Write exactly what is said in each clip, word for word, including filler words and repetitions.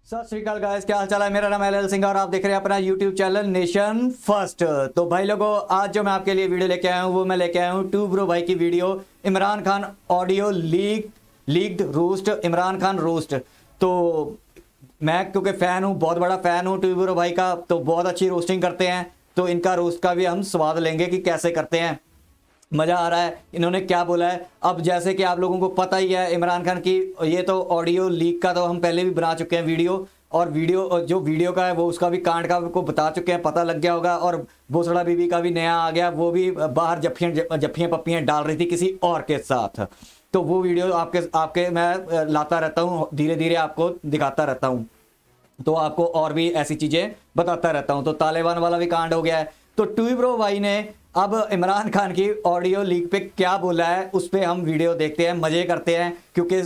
सत श्री अकाल गाइस, क्या हाल चाल है। मेरा नाम एल एल सिंह और आप देख रहे हैं अपना यूट्यूब चैनल नेशन फर्स्ट। तो भाई लोगों, आज जो मैं आपके लिए वीडियो लेके आया हूँ वो मैं लेके आया हूँ टू ब्रो भाई की video. Imran Khan audio leak leaked roast, Imran Khan roast. तो मैं क्योंकि फ़ैन हूँ, बहुत बड़ा फ़ैन हूँ टू ब्रो भाई का, तो बहुत अच्छी रोस्टिंग करते हैं। तो इनका रोस्ट का भी हम स्वाद लेंगे कि कैसे करते हैं। मज़ा आ रहा है इन्होंने क्या बोला है। अब जैसे कि आप लोगों को पता ही है इमरान खान की ये तो ऑडियो लीक का तो हम पहले भी बना चुके हैं वीडियो, और वीडियो जो वीडियो का है वो उसका भी कांड का को बता चुके हैं, पता लग गया होगा। और भोसड़ा बीबी का भी नया आ गया, वो भी बाहर जफ्फियाँ जफ्फियाँ पप्पियाँ डाल रही थी किसी और के साथ। तो वो वीडियो आपके आपके मैं लाता रहता हूँ, धीरे धीरे आपको दिखाता रहता हूँ, तो आपको और भी ऐसी चीज़ें बताता रहता हूँ। तो तालिबान वाला भी कांड हो गया है। तो टू ब्रो भाई ने अब इमरान खान की ऑडियो लीक पे क्या बोला है उस पर हम वीडियो देखते हैं, मज़े करते हैं। क्योंकि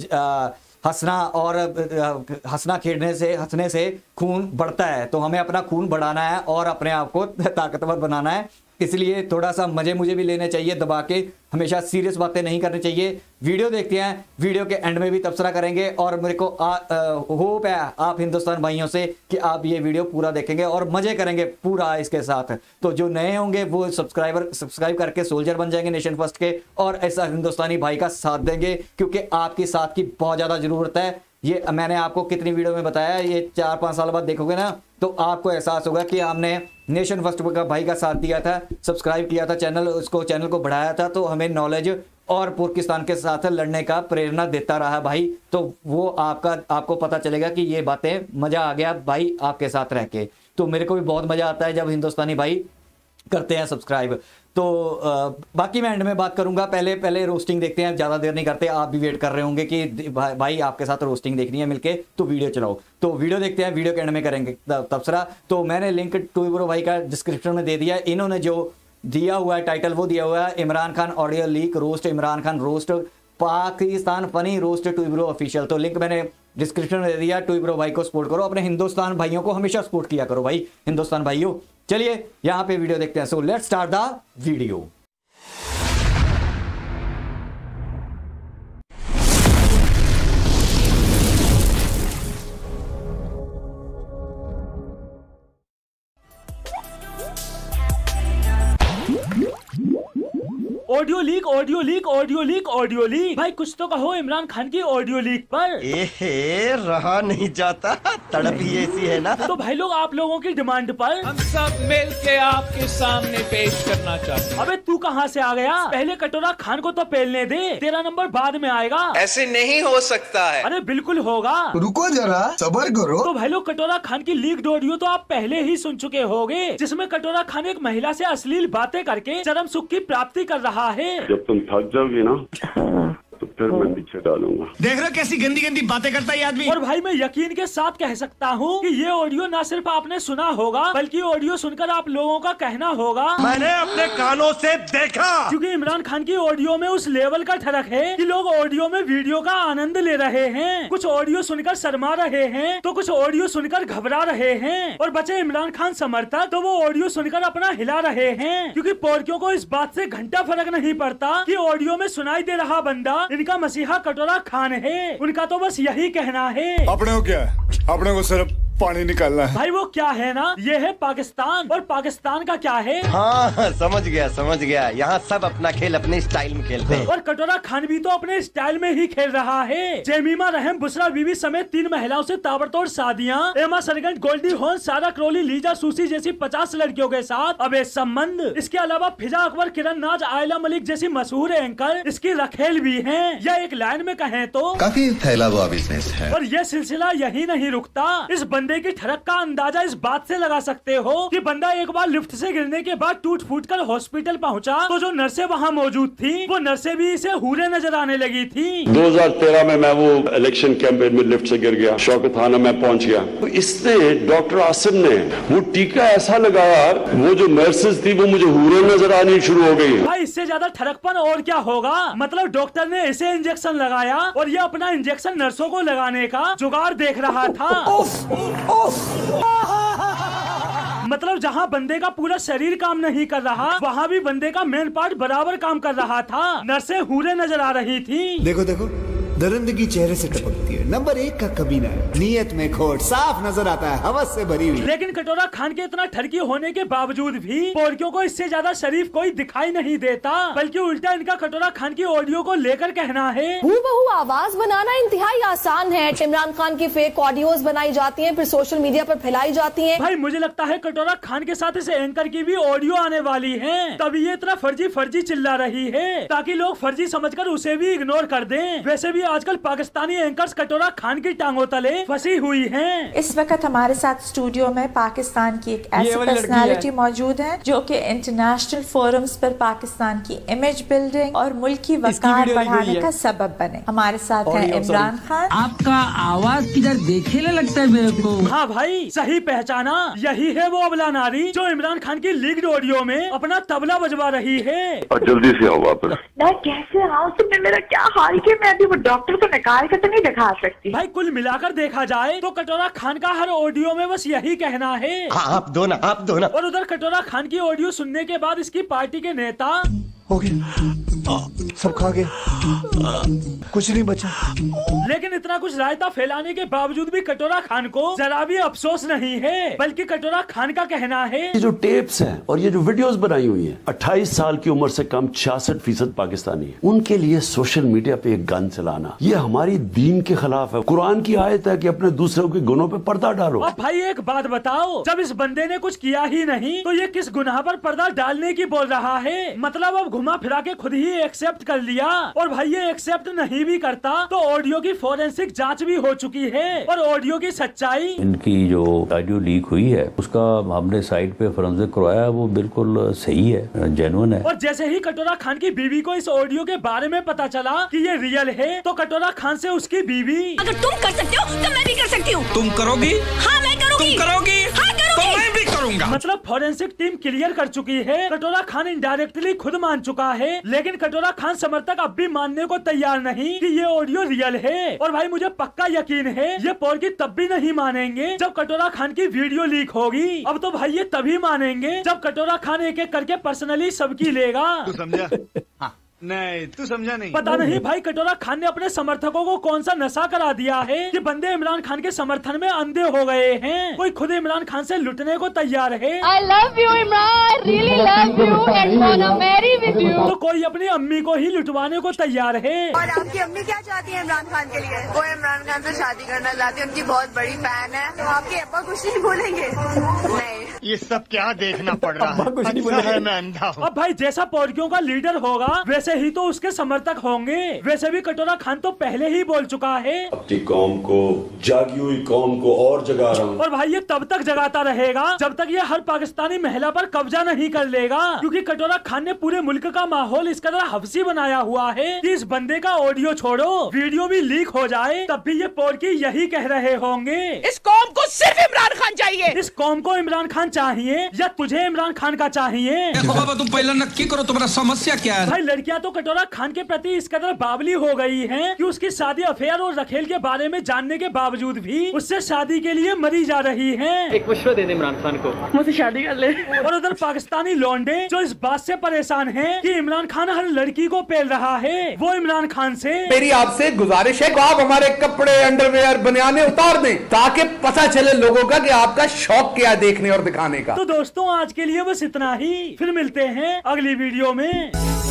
हंसना और हंसना खेलने से हंसने से खून बढ़ता है, तो हमें अपना खून बढ़ाना है और अपने आप को ताकतवर बनाना है। इसलिए थोड़ा सा मज़े मुझे भी लेने चाहिए दबा के, हमेशा सीरियस बातें नहीं करनी चाहिए। वीडियो देखते हैं, वीडियो के एंड में भी तबसरा करेंगे। और मेरे को आ, आ, होप है आप हिंदुस्तान भाइयों से कि आप ये वीडियो पूरा देखेंगे और मज़े करेंगे पूरा इसके साथ। तो जो नए होंगे वो सब्सक्राइबर सब्सक्राइब करके सोल्जर बन जाएंगे नेशन फर्स्ट के, और ऐसा हिंदुस्तानी भाई का साथ देंगे, क्योंकि आपकी साथ की बहुत ज़्यादा ज़रूरत है। ये मैंने आपको कितनी वीडियो में बताया, ये चार पाँच साल बाद देखोगे ना तो आपको एहसास होगा कि हमने नेशन फर्स्ट का भाई का साथ दिया था, सब्सक्राइब किया था चैनल, उसको चैनल को बढ़ाया था, तो हमें नॉलेज और पाकिस्तान के साथ लड़ने का प्रेरणा देता रहा भाई। तो वो आपका आपको पता चलेगा कि ये बातें, मज़ा आ गया भाई आपके साथ रह के। तो मेरे को भी बहुत मज़ा आता है जब हिंदुस्तानी भाई करते हैं सब्सक्राइब। तो आ, बाकी मैं एंड में बात करूंगा। पहले पहले रोस्टिंग देखते हैं, ज़्यादा देर नहीं करते। आप भी वेट कर रहे होंगे कि भाई, भाई आपके साथ रोस्टिंग देखनी है मिलके, तो वीडियो चलाओ। तो वीडियो देखते हैं, वीडियो के एंड में करेंगे तबसरा। तो मैंने लिंक टू ब्रो भाई का डिस्क्रिप्शन में दे दिया। इन्होंने जो दिया हुआ है टाइटल वो दिया हुआ है Imran Khan audio leak roast, Imran Khan roast Pakistan funny roast two bro official. तो लिंक मैंने डिस्क्रिप्शन में दे दिया। टू ब्रो भाई को सपोर्ट करो, अपने हिंदुस्तान भाइयों को हमेशा सपोर्ट किया करो भाई, हिंदुस्तान भाइयों। चलिए यहां पे वीडियो देखते हैं। So let's start the video. Audio leak audio leak audio leak audio leak भाई कुछ तो कहो इमरान खान की ऑडियो लीक पर। एहे, रहा नहीं जाता, तड़प ही ऐसी है ना। तो भाई लोग आप लोगों की डिमांड पर हम सब मिल के आपके सामने पेश करना चाहते हैं। अबे तू कहाँ से आ गया? पहले कटोरा खान को तो पेलने दे, तेरा नंबर बाद में आएगा। ऐसे नहीं हो सकता है। अरे बिल्कुल होगा, रुको जरा सब्र करो। तो भाई लोग कटोरा खान की लीक्ड ऑडियो तो आप पहले ही सुन चुके होंगे, जिसमें कटोरा खान एक महिला से अश्लील बातें करके चरम सुख की प्राप्ति कर रहा है। जब तुम थक जाओगी ना तो फिर मैं पीछे डालूंगा। देख रहे हो कैसी गंदी गंदी बातें करता है आदमी। और भाई मैं यकीन के साथ कह सकता हूँ कि ये ऑडियो ना सिर्फ आपने सुना होगा, बल्कि ऑडियो सुनकर आप लोगों का कहना होगा मैंने अपने कानों से देखा। क्योंकि इमरान खान की ऑडियो में उस लेवल का ठरक है कि लोग ऑडियो में वीडियो का आनंद ले रहे हैं। कुछ ऑडियो सुनकर शर्मा रहे हैं, तो कुछ ऑडियो सुनकर घबरा रहे हैं, और बचे इमरान खान समर्थक तो वो ऑडियो सुनकर अपना हिला रहे हैं। क्योंकि पोरकियों को इस बात से घंटा फर्क नहीं पड़ता कि ऑडियो में सुनाई दे रहा बंदा इनका मसीहा कटोरा खान है। उनका तो बस यही कहना है। अपने को क्या है, अपने को सिर्फ पानी निकालना है। भाई वो क्या है ना, ये है पाकिस्तान, और पाकिस्तान का क्या है। हाँ समझ गया समझ गया, यहाँ सब अपना खेल अपने स्टाइल में खेलते हैं। और कटोरा खान भी तो अपने स्टाइल में ही खेल रहा है। जेमिमा रहम, बुशरा बीबी समेत तीन महिलाओं से ताबड़तोड़ शादियां, एमा सरगंज, Goldie Hawn, Sarah Crowley, Lisa Susie जैसी पचास लड़कियों के साथ अब संबंध। इसके अलावा फिजा अकबर, किरण नाज, आयला मलिक जैसी मशहूर एंकर इसकी रखेल भी है। या एक लाइन में कहें तो काफी फैला हुआ बिजनेस है। और ये सिलसिला यही नहीं रुकता। इस बंदे की ठरक का अंदाजा इस बात से लगा सकते हो कि बंदा एक बार लिफ्ट से गिरने के बाद टूट फूट कर हॉस्पिटल पहुंचा, तो जो नर्सें वहां मौजूद थी वो नर्सें भी इसे हूरे नजर आने लगी थी। दो हज़ार तेरह में मैं वो इलेक्शन कैंपेन में लिफ्ट से गिर गया, शौकत थाना में पहुंच गया, तो इसने डॉक्टर आसिम ने वो टीका ऐसा लगाया, वो जो नर्सेज थी वो मुझे हूरे नजर आनी शुरू हो गई। भाई इससे ज्यादा ठरकपन और क्या होगा। मतलब डॉक्टर ने इसे इंजेक्शन लगाया और ये अपना इंजेक्शन नर्सों को लगाने का जुगाड़ देख रहा था। मतलब जहाँ बंदे का पूरा शरीर काम नहीं कर रहा, वहाँ भी बंदे का मेन पार्ट बराबर काम कर रहा था। नर्सें हूरे नजर आ रही थी। देखो देखो दरिंदगी चेहरे से टपकती है। नंबर एक का कमीना है, नीयत में खोट, साफ नजर आता है, हवस से भरी हुई। लेकिन कटोरा खान के इतना ठरकी होने के बावजूद भी पोरकियों को इससे ज्यादा शरीफ कोई दिखाई नहीं देता, बल्कि उल्टा इनका कटोरा खान की ऑडियो को लेकर कहना है हूबहू आवाज बनाना इंतहाई आसान है। इमरान खान की फेक ऑडियोज बनाई जाती हैं, फिर सोशल मीडिया पर फैलाई जाती हैं। भाई मुझे लगता है कटोरा खान के साथ इस एंकर की भी ऑडियो आने वाली है, तभी ये इतना फर्जी फर्जी चिल्ला रही है, ताकि लोग फर्जी समझकर उसे भी इग्नोर कर दें। वैसे भी आजकल पाकिस्तानी एंकर्स कटोरा खान की टांगों तले फंसी हुई हैं। इस वक्त हमारे साथ स्टूडियो में पाकिस्तान की एक ऐसी पर्सनालिटी मौजूद है जो कि इंटरनेशनल फोरम्स पर पाकिस्तान की इमेज बिल्डिंग और मुल्क की वक़ार बढ़ाने का सबब बने। हमारे साथ है इमरान खान। आपका आवाज किधर देखे लगता है मेरे को। हाँ भाई सही पहचाना, यही है वो अबला नारी जो इमरान खान की लीक्ड ऑडियो में अपना तबला बजवा रही है। और जल्दी से आओ वापस। मैं कैसे आऊँ, तुमने मेरा क्या हाल किया, मैं अभी वो डॉक्टर को निकाल कर तो नहीं दिखा सकती। भाई कुल मिलाकर देखा जाए तो कटोरा खान का हर ऑडियो में बस यही कहना है आप दो ना, आप दो ना। और उधर कटोरा खान की ऑडियो सुनने के बाद इसकी पार्टी के नेता हो गया, सब खा गए, कुछ नहीं बचा। लेकिन इतना कुछ रायता फैलाने के बावजूद भी कटोरा खान को जरा भी अफसोस नहीं है, बल्कि कटोरा खान का कहना है ये जो टेप्स हैं और ये जो वीडियोस बनाई हुई हैं, अट्ठाईस साल की उम्र से कम छियासठ फीसद पाकिस्तानी है, उनके लिए सोशल मीडिया पे एक गन चलाना ये हमारी दीन के खिलाफ है। कुरान की आयत है कि अपने दूसरों के गुनों पे पर्दा डालो। अब भाई एक बात बताओ, जब इस बंदे ने कुछ किया ही नहीं तो ये किस गुनाह पर पर्दा डालने की बोल रहा है? मतलब अब घुमा फिरा के खुद ही एक्सेप्ट कर लिया, और भाई ये एक्सेप्ट नहीं भी करता तो ऑडियो की फोरेंसिक जांच भी हो चुकी है और ऑडियो की सच्चाई। इनकी जो ऑडियो लीक हुई है उसका हमने साइट पे फोरेंसिक करवाया, वो बिल्कुल सही है, जेन्युइन है। और जैसे ही कटोरा खान की बीवी को इस ऑडियो के बारे में पता चला कि ये रियल है, तो कटोरा खान से उसकी बीवी, अगर तुम कर सकते हो तो मैं भी कर सकती हूँ। तुम करोगी? हाँ मैं करूँगी। तुम करोगी? हाँ करूँगी। तो मैं भी करूँगा। मतलब फोरेंसिक टीम क्लियर कर चुकी है, कटोरा खान इनडायरेक्टली खुद मान चुका है, लेकिन कटोरा खान समर्थक अब भी मानने को तैयार नहीं कि ये ऑडियो रियल है। और भाई मुझे पक्का यकीन है ये पोरकी तब भी नहीं मानेंगे जब कटोरा खान की वीडियो लीक होगी। अब तो भाई ये तभी मानेंगे जब कटोरा खान एक एक करके पर्सनली सबकी लेगा। तू समझा? हाँ। नहीं तू समझा नहीं। पता नहीं भाई कटोरा खान ने अपने समर्थकों को कौन सा नशा करा दिया है कि बंदे इमरान खान के समर्थन में अंधे हो गए हैं। कोई खुद इमरान खान से लुटने को तैयार है। I love you Imran, really love you and wanna marry with you। तो कोई अपनी अम्मी को ही लुटवाने को तैयार है। और आपकी अम्मी क्या चाहती है इमरान खान के लिए? वो इमरान खान से शादी करना चाहती है, उनकी बहुत बड़ी फैन है। तो आपके अब्बा कुछ नहीं बोलेंगे? नहीं, ये सब क्या देखना पड़ रहा है? कुछ नहीं अच्छा है मैं अंधा हूँ। अब भाई जैसा पोरकियों का लीडर होगा वैसे ही तो उसके समर्थक होंगे। वैसे भी कटोरा खान तो पहले ही बोल चुका है अपनी कौम को, जागी हुई कौम को और जगा रहा हूँ। और भाई ये तब तक जगाता रहेगा जब तक ये हर पाकिस्तानी महिला पर कब्जा नहीं कर लेगा, क्योंकि कटोरा खान ने पूरे मुल्क का माहौल इस कदर हफ्सी बनाया हुआ है कि इस बंदे का ऑडियो छोड़ो वीडियो भी लीक हो जाए तब भी ये पोरकी यही कह रहे होंगे इस कौम को सिर्फ इमरान खान चाहिए। इस कौम को इमरान खान चाहिए या तुझे इमरान खान का चाहिए? देखो बाबा तुम पहले नक्की करो तुम्हारा समस्या क्या है। भाई लड़कियां तो कटोरा खान के प्रति इस कदर बावली हो गई हैं कि उसकी शादी अफेयर और रखेल के बारे में जानने के बावजूद भी उससे शादी के लिए मरी जा रही हैं। एक मशवरा दे दे इमरान खान को, मुझसे शादी कर ले। और उधर पाकिस्तानी लौंडे जो इस बात से परेशान हैं कि इमरान खान हर लड़की को पेल रहा है, वो इमरान खान से मेरी आपसे गुजारिश है कि आप हमारे कपड़े, अंडरवेयर, बनियाने उतार दें ताकि पता चले लोगों का कि आपका शौक क्या देखने और दिखाने का। तो दोस्तों आज के लिए बस इतना ही, फिर मिलते हैं अगली वीडियो में।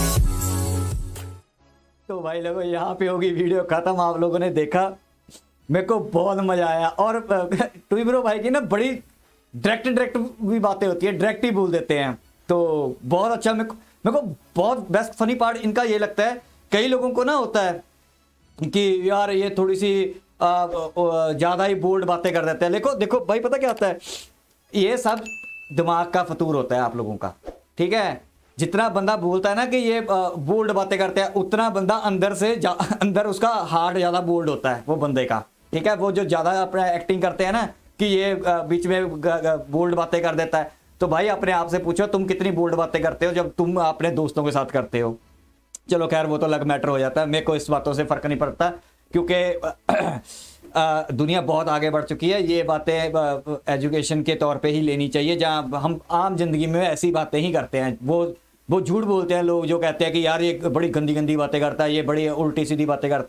तो भाई लोगों यहाँ पे होगी वीडियो खत्म। आप लोगों ने देखा, मेरे को बहुत मजा आया। और टू ब्रो भाई की ना बड़ी डायरेक्ट डायरेक्ट भी बातें होती है, डायरेक्ट ही बोल देते हैं, तो बहुत अच्छा। मेरे को मेरे को बहुत बेस्ट फनी पार्ट इनका ये लगता है, कई लोगों को ना होता है कि यार ये थोड़ी सी ज़्यादा ही बोल्ड बातें कर देते हैं। देखो देखो भाई पता क्या होता है, ये सब दिमाग का फतूर होता है आप लोगों का, ठीक है। जितना बंदा बोलता है ना कि ये बोल्ड बातें करते हैं, उतना बंदा अंदर से अंदर उसका हार्ट ज़्यादा बोल्ड होता है वो बंदे का, ठीक है। वो जो ज़्यादा अपना एक्टिंग करते हैं ना कि ये बीच में बोल्ड बातें कर देता है, तो भाई अपने आप से पूछो तुम कितनी बोल्ड बातें करते हो जब तुम अपने दोस्तों के साथ करते हो। चलो खैर वो तो अलग मैटर हो जाता है, मेरे को इस बातों से फ़र्क नहीं पड़ता क्योंकि दुनिया बहुत आगे बढ़ चुकी है। ये बातें एजुकेशन के तौर पे ही लेनी चाहिए, जहाँ हम आम जिंदगी में ऐसी बातें ही करते हैं। वो वो झूठ बोलते हैं लोग जो कहते हैं कि यार ये बड़ी गंदी गंदी बातें करता है, ये बड़ी उल्टी सीधी बातें करता है,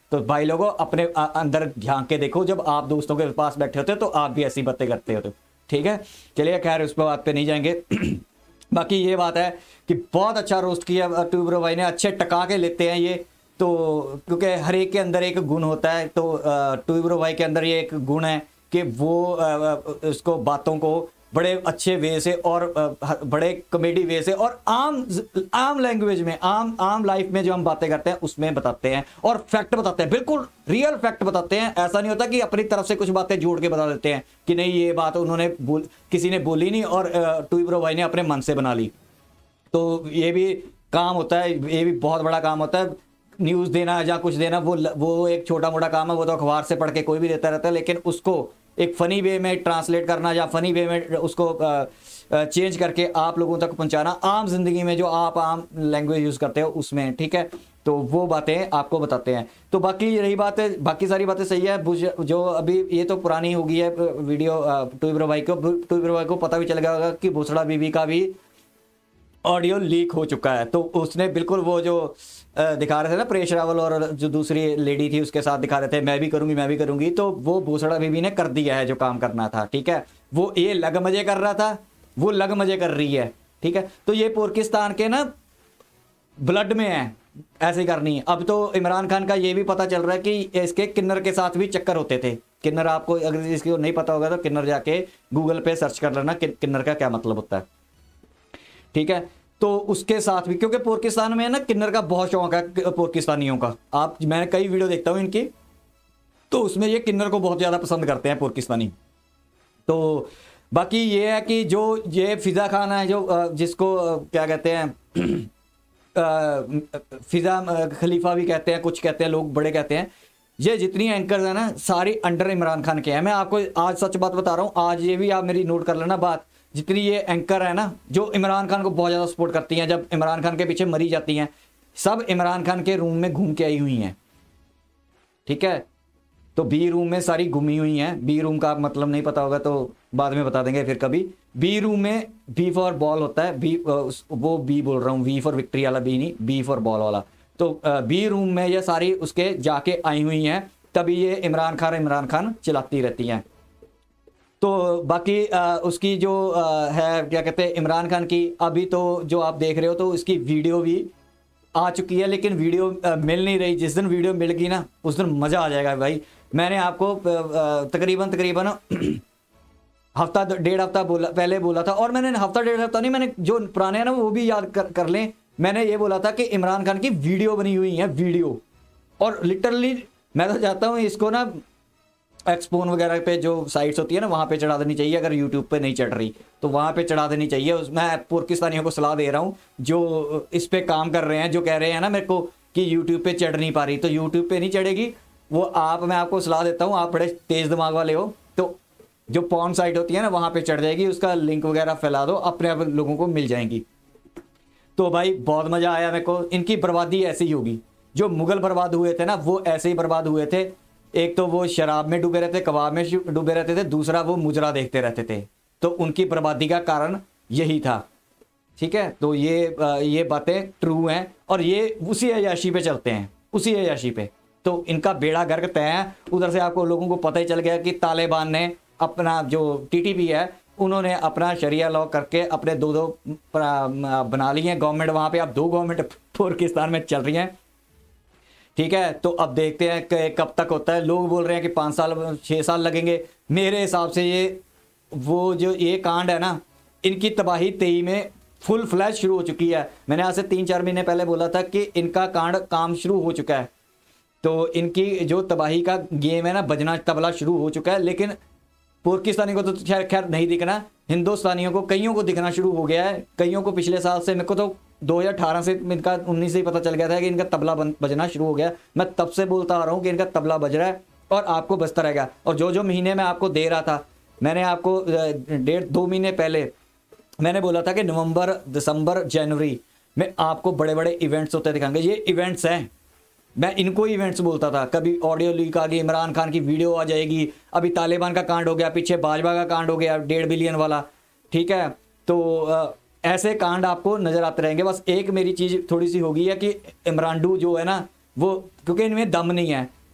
तो भाई लोगों अपने अंदर झांक के देखो, जब आप दोस्तों के पास बैठे होते हो तो आप भी ऐसी बातें करते होते हो, ठीक है। चलिए खैर उस पर बात पे नहीं जाएंगे। बाकी ये बात है कि बहुत अच्छा रोस्ट किया टू ब्रो भाई ने, अच्छे टका के लेते हैं ये तो, क्योंकि हर एक के अंदर एक गुण होता है। तो टू ब्रो भाई के अंदर ये एक गुण है कि वो उसको बातों को बड़े अच्छे वे से और बड़े कॉमेडी वे से और आम आम लैंग्वेज में, आम आम लाइफ में जो हम बातें करते हैं उसमें बताते हैं और फैक्ट बताते हैं, बिल्कुल रियल फैक्ट बताते हैं। ऐसा नहीं होता कि अपनी तरफ से कुछ बातें जोड़ के बता देते हैं कि नहीं ये बात उन्होंने बोल किसी ने बोली नहीं और टू ब्रो भाई ने अपने मन से बना ली। तो ये भी काम होता है, ये भी बहुत बड़ा काम होता है। न्यूज़ देना या कुछ देना वो वो एक छोटा मोटा काम है, वो तो अखबार से पढ़ के कोई भी देता रहता है, लेकिन उसको एक फ़नी वे में ट्रांसलेट करना या फ़नी वे में उसको चेंज करके आप लोगों तक पहुंचाना आम जिंदगी में जो आप आम लैंग्वेज यूज़ करते हो उसमें, ठीक है। तो वो बातें आपको बताते हैं। तो बाकी रही बात है, बाकी सारी बातें सही है। जो अभी ये तो पुरानी हो गई है वीडियो, टू ब्रो भाई को टू ब्रो भाई को पता भी चल गया होगा कि भूसड़ा बीबी का भी ऑडियो लीक हो चुका है। तो उसने बिल्कुल वो जो दिखा रहे थे ना परेश रावल और जो दूसरी लेडी थी उसके साथ दिखा रहे थे मैं भी करूंगी मैं भी करूंगी, तो वो भूसड़ा बीबी ने कर दिया है जो काम करना था, ठीक है। वो ये लग मजे कर रहा था, वो लग मजे कर रही है, ठीक है। तो ये पाकिस्तान के ना ब्लड में है ऐसे करनी है। अब तो इमरान खान का ये भी पता चल रहा है कि इसके किन्नर के साथ भी चक्कर होते थे। किन्नर आपको अगर इसको नहीं पता होगा तो किन्नर जाके गूगल पे सर्च कर लेना कि किन्नर का क्या मतलब होता है, ठीक है। तो उसके साथ भी, क्योंकि पाकिस्तान में ना किन्नर का बहुत शौक है पाकिस्तानियों का। आप मैंने कई वीडियो देखता हूँ इनकी, तो उसमें ये किन्नर को बहुत ज़्यादा पसंद करते हैं पाकिस्तानी। तो बाकी ये है कि जो ये फिज़ा खान है जो जिसको क्या कहते हैं फिज़ा खलीफा भी कहते हैं, कुछ कहते हैं लोग, बड़े कहते हैं, ये जितनी एंकर्स हैं ना सारी अंडर इमरान खान के हैं। मैं आपको आज सच बात बता रहा हूँ, आज ये भी आप मेरी नोट कर लेना बात, जितनी ये एंकर है ना जो इमरान खान को बहुत ज़्यादा सपोर्ट करती हैं, जब इमरान खान के पीछे मरी जाती हैं, सब इमरान खान के रूम में घूम के आई हुई हैं, ठीक है। तो बी रूम में सारी घूमी हुई हैं। बी रूम का मतलब नहीं पता होगा तो बाद में बता देंगे फिर कभी। बी रूम में बी फॉर बॉल होता है, बी वो बी बोल रहा हूँ, वी फॉर विक्ट्री वाला बी नहीं, बी फॉर बॉल वाला। तो बी रूम में ये सारी उसके जाके आई हुई हैं, तभी ये इमरान खान इमरान खान चिल्लाती रहती हैं। तो बाकी आ, उसकी जो आ, है क्या कहते हैं इमरान खान की, अभी तो जो आप देख रहे हो तो उसकी वीडियो भी आ चुकी है, लेकिन वीडियो आ, मिल नहीं रही। जिस दिन वीडियो मिल गई ना उस दिन मज़ा आ जाएगा भाई। मैंने आपको तकरीबन तकरीबन हफ्ता डेढ़ हफ्ता बोला पहले बोला था, और मैंने हफ्ता डेढ़ हफ्ता नहीं, मैंने जो पुराने हैं ना वो भी याद कर, कर लें। मैंने ये बोला था कि इमरान खान की वीडियो बनी हुई है, वीडियो, और लिटरली मैं तो चाहता हूँ इसको ना एक्सपोन वगैरह पे जो साइट्स होती है ना वहाँ पे चढ़ा देनी चाहिए। अगर यूट्यूब पे नहीं चढ़ रही तो वहाँ पे चढ़ा देनी चाहिए। उस मैं पाकिस्तानियों को सलाह दे रहा हूँ जो इस पे काम कर रहे हैं, जो कह रहे हैं ना मेरे को कि यूट्यूब पे चढ़ नहीं पा रही, तो यूट्यूब पे नहीं चढ़ेगी वो। आप मैं आपको सलाह देता हूँ, आप बड़े तेज़ दिमाग वाले हो, तो जो पॉर्न साइट होती है ना वहाँ पर चढ़ जाएगी, उसका लिंक वगैरह फैला दो, अपने आप लोगों को मिल जाएंगी। तो भाई बहुत मज़ा आया मेरे को। इनकी बर्बादी ऐसी ही होगी, जो मुगल बर्बाद हुए थे ना वो ऐसे ही बर्बाद हुए थे। एक तो वो शराब में डूबे रहते, कबाब में डूबे रहते थे, दूसरा वो मुजरा देखते रहते थे। तो उनकी बर्बादी का कारण यही था, ठीक है। तो ये ये बातें ट्रू हैं और ये उसी अयाशी पे चलते हैं, उसी अयाशी पे। तो इनका बेड़ा गर्क तय है। उधर से आपको लोगों को पता ही चल गया कि तालिबान ने अपना जो टीटीपी है उन्होंने अपना शरिया लॉ करके अपने दो दो बना लिए हैं गवर्नमेंट। वहाँ पे अब दो गवर्नमेंट पाकिस्तान में चल रही हैं, ठीक है। तो अब देखते हैं कि कब तक होता है। लोग बोल रहे हैं कि पाँच साल छः साल लगेंगे। मेरे हिसाब से ये वो जो ये कांड है ना, इनकी तबाही तेई में फुल फ्लैश शुरू हो चुकी है। मैंने आज से तीन चार महीने पहले बोला था कि इनका कांड काम शुरू हो चुका है। तो इनकी जो तबाही का गेम है ना, बजना तबला शुरू हो चुका है। लेकिन पाकिस्तानी को तो खैर खैर नहीं दिखना, हिंदुस्तानियों को कईयों को दिखना शुरू हो गया है। कईयों को पिछले साल से, मेरे को तो दो हज़ार अठारह से इनका उन्नीस से ही पता चल गया था कि इनका तबला बजना शुरू हो गया। मैं तब से बोलता आ रहा हूँ कि इनका तबला बज रहा है और आपको बजता रहेगा। और जो जो महीने में आपको दे रहा था, मैंने आपको डेढ़ दो महीने पहले मैंने बोला था कि नवंबर दिसंबर जनवरी में आपको बड़े बड़े इवेंट्स होते दिखाएंगे। ये इवेंट्स हैं, मैं इनको इवेंट्स बोलता था। कभी ऑडियो लीक आ गई, इमरान खान की वीडियो आ जाएगी, अभी तालिबान का कांड हो गया, पीछे भाजपा का कांड हो गया डेढ़ बिलियन वाला, ठीक है। तो आ, ऐसे कांड आपको नजर आते रहेंगे। बस एक मेरी चीज़ थोड़ी सी होगी है कि इमरानडू जो है ना वो, क्योंकि इनमें दम नहीं है,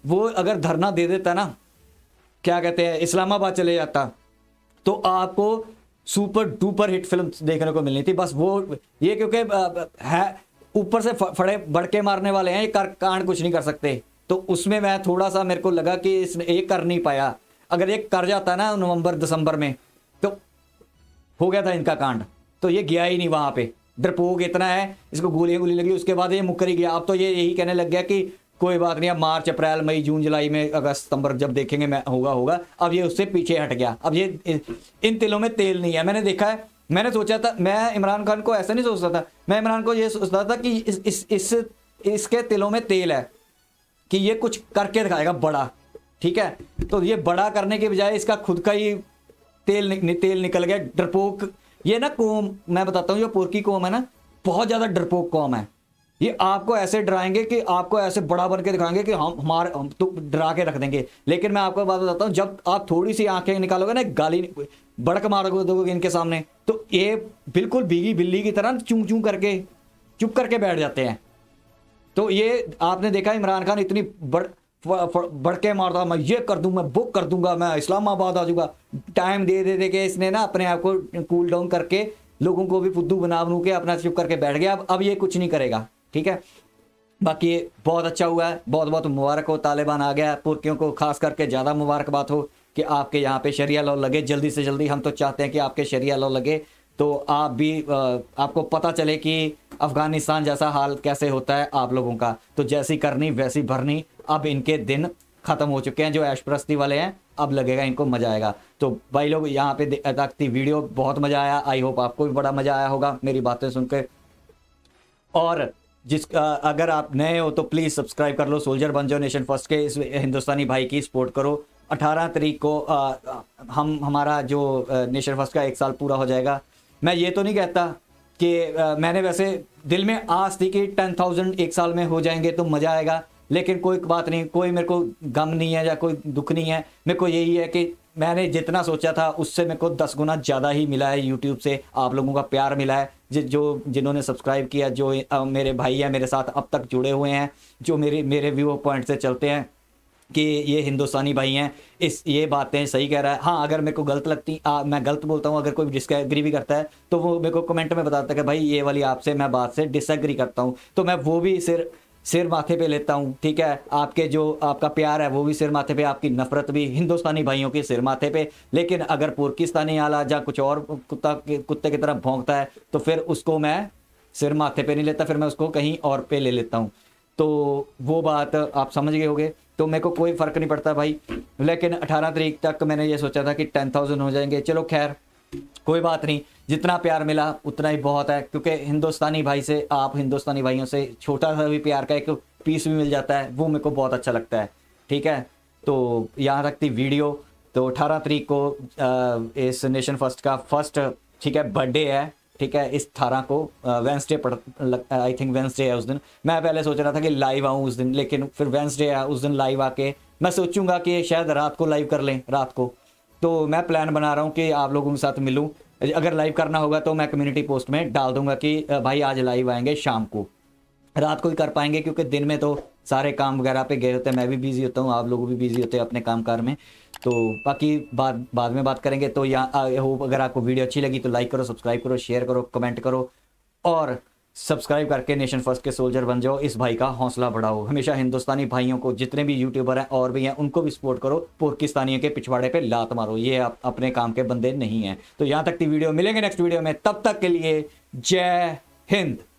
वो अगर धरना दे देता ना, क्या कहते हैं, इस्लामाबाद चले जाता, तो आपको सुपर डुपर हिट फिल्म देखने को मिलनी थी। बस वो ये क्योंकि है ऊपर से फड़े बड़के मारने वाले हैं, ये कर कांड कुछ नहीं कर सकते, तो उसमें मैं थोड़ा सा मेरे को लगा कि इसने एक कर नहीं पाया। अगर ये कर जाता ना नवंबर दिसंबर में तो हो गया था इनका कांड, तो ये गया ही नहीं वहां पे। डरपोक इतना है, इसको गोली गोली लगी, उसके बाद ये मुक्कर ही गया। अब तो ये यही कहने लग गया कि कोई बात नहीं, अब मार्च अप्रैल मई जून जुलाई में अगस्त सितंबर जब देखेंगे मैं होगा होगा। अब ये उससे पीछे हट गया। अब ये इन तिलों में तेल नहीं है। मैंने देखा है, मैंने सोचा था, मैं इमरान खान को ऐसा नहीं सोचता था, मैं इमरान को ये सोचता था कि इस, इस, इस इसके तिलों में तेल है कि ये कुछ करके दिखाएगा बड़ा, ठीक है। तो ये बड़ा करने के बजाय इसका खुद का ही तेल नि, तेल निकल गया। डरपोक ये ना कौम, मैं बताता हूँ, जो पोरकी कौम है ना, बहुत ज्यादा डरपोक कौम है। ये आपको ऐसे डराएंगे कि आपको ऐसे बड़ा बन के दिखाएंगे कि हम हमारे हम तो डरा के रख देंगे। लेकिन मैं आपको बात बताता हूँ, जब आप थोड़ी सी आंखें निकालोगे ना, गाली बड़क मारोगे इनके सामने, तो ये बिल्कुल भीगी बिल्ली की तरह चूं चूं करके चुप करके बैठ जाते हैं। तो ये आपने देखा इमरान खान इतनी बड़ बढ़ के मारता, मैं ये कर दूं, मैं बुक कर दूंगा, मैं इस्लामाबाद आ जाऊंगा। टाइम दे दे दे के इसने ना अपने आप को कूल डाउन करके लोगों को भी फुद्दू बना बनू के अपना चुप करके बैठ गया। अब अब ये कुछ नहीं करेगा, ठीक है। बाकी ये बहुत अच्छा हुआ है, बहुत बहुत मुबारक हो। तालिबान आ गया, पुरकियों को खास करके ज़्यादा मुबारकबाद हो कि आपके यहाँ पे शरिया लॉ लगे जल्दी से जल्दी। हम तो चाहते हैं कि आपके शरिया लॉ लगे तो आप भी आपको पता चले कि अफगानिस्तान जैसा हाल कैसे होता है आप लोगों का। तो जैसी करनी वैसी भरनी, अब इनके दिन ख़त्म हो चुके हैं। जो ऐशप्रस्ती वाले हैं, अब लगेगा इनको मज़ा आएगा। तो भाई लोग यहाँ पे तक थी वीडियो, बहुत मज़ा आया। आई होप आपको भी बड़ा मज़ा आया होगा मेरी बातें सुनकर। और जिस अगर आप नए हो तो प्लीज़ सब्सक्राइब कर लो, सोल्जर बन जाओ नेशन फर्स्ट के। इस हिंदुस्तानी भाई की सपोर्ट करो। अठारह तारीख को आ, हम हमारा जो नेशन फर्स्ट का एक साल पूरा हो जाएगा। मैं ये तो नहीं कहता कि आ, मैंने वैसे दिल में आस थी कि टेन थाउजेंड एक साल में हो जाएंगे तो मज़ा आएगा, लेकिन कोई बात नहीं, कोई मेरे को गम नहीं है या कोई दुख नहीं है। मेरे को यही है कि मैंने जितना सोचा था उससे मेरे को दस गुना ज़्यादा ही मिला है। यूट्यूब से आप लोगों का प्यार मिला है, जो जिन्होंने सब्सक्राइब किया, जो आ, मेरे भाई हैं मेरे साथ अब तक जुड़े हुए हैं, जो मेरे मेरे व्यू पॉइंट से चलते हैं कि ये हिंदुस्तानी भाई हैं, इस ये बातें सही कह रहा है। हाँ, अगर मेरे को गलत लगती, आ, मैं गलत बोलता हूँ, अगर कोई डिसएग्री भी करता है तो वो मेरे को कमेंट में बताता है कि भाई ये वाली आपसे मैं बात से डिसएग्री करता हूँ, तो मैं वो भी सिर सिर माथे पे लेता हूँ, ठीक है। आपके जो आपका प्यार है वो भी सिर माथे पे, आपकी नफरत भी हिंदुस्तानी भाइयों के सिर माथे पे। लेकिन अगर पुरकिस्तानी आला या कुछ और कुत्ता कुत्ते की तरह भौंकता है तो फिर उसको मैं सिर माथे पे नहीं लेता, फिर मैं उसको कहीं और पे ले लेता हूँ। तो वो बात आप समझ गए होगे। तो मेरे को कोई फ़र्क नहीं पड़ता भाई। लेकिन अठारह तारीख तक मैंने ये सोचा था कि टेन थाउजेंड हो जाएंगे। चलो खैर कोई बात नहीं, जितना प्यार मिला उतना ही बहुत है, क्योंकि हिंदुस्तानी भाई से, आप हिंदुस्तानी भाइयों से छोटा सा भी प्यार का एक पीस भी मिल जाता है, वो मेरे को बहुत अच्छा लगता है, ठीक है। तो यहाँ तक थी वीडियो। तो अठारह तारीख को आ, इस नेशन फर्स्ट का फर्स्ट, ठीक है, बर्थडे है, ठीक है। इस अठारह को वेंसडे पड़ आई थिंक वेंसडे है उस दिन। मैं पहले सोच रहा था कि लाइव आऊँ उस दिन, लेकिन फिर वेंसडे है उस दिन लाइव आके मैं सोचूंगा कि शायद रात को लाइव कर लें रात को। तो मैं प्लान बना रहा हूँ कि आप लोगों के साथ मिलूँ। अगर लाइव करना होगा तो मैं कम्युनिटी पोस्ट में डाल दूंगा कि भाई आज लाइव आएंगे शाम को। रात को ही कर पाएंगे क्योंकि दिन में तो सारे काम वगैरह पे गए होते हैं, मैं भी बिजी होता हूँ, आप लोग भी बिजी होते हैं अपने काम कार में। तो बाकी बाद बाद में बात करेंगे। तो यहाँ आई होप अगर आपको वीडियो अच्छी लगी तो लाइक करो, सब्सक्राइब करो, शेयर करो, कमेंट करो और सब्सक्राइब करके नेशन फर्स्ट के सोल्जर बन जाओ। इस भाई का हौसला बढ़ाओ। हमेशा हिंदुस्तानी भाइयों को, जितने भी यूट्यूबर हैं और भी हैं, उनको भी सपोर्ट करो। पाकिस्तानियों के पिछवाड़े पे लात मारो, ये आप अपने काम के बंदे नहीं हैं। तो यहाँ तक की वीडियो, मिलेंगे नेक्स्ट वीडियो में, तब तक के लिए जय हिंद।